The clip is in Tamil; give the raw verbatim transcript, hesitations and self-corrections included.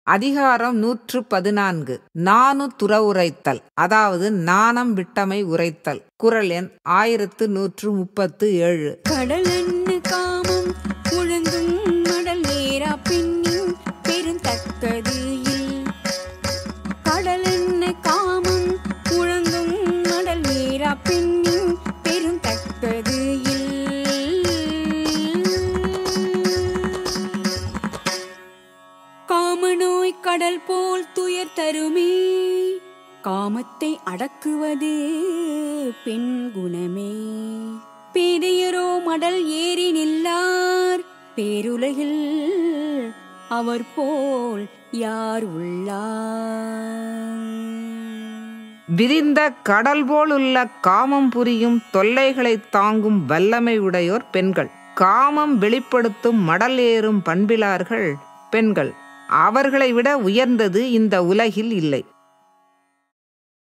அதிகாரம் நூற்று பதினான்கு. நாணு துறவுரைத்தல், அதாவது நாணம் விட்டமை உரைத்தல். குறள் எண் ஆயிரத்து நூற்று முப்பத்து ஏழு. கடலென்னு காமம் முழங்கும் மடல் நேரா பின்னின் பெருந்தக்கது இல். கடலென்ன காமம் முழங்கும் மடல் நேரா பின்னின் பெருந்தக்கது இல். காமநோய் கடல் போல் துயர் தருமே, காமத்தை அடக்குவது பெண் குணமே. பேதையரோ மடல் ஏறி நில்லார், பேருலகில் அவர் போல் யார் உள்ளார். விரிந்த கடல் போல் உள்ள காமம் புரியும் தொல்லைகளை தாங்கும் வல்லமை உடையோர் பெண்கள். காமம் வெளிப்படுத்தும் மடல் ஏறும் பண்பிலார்கள் பெண்கள். அவர்களை விட உயர்ந்தது இந்த உலகில் இல்லை.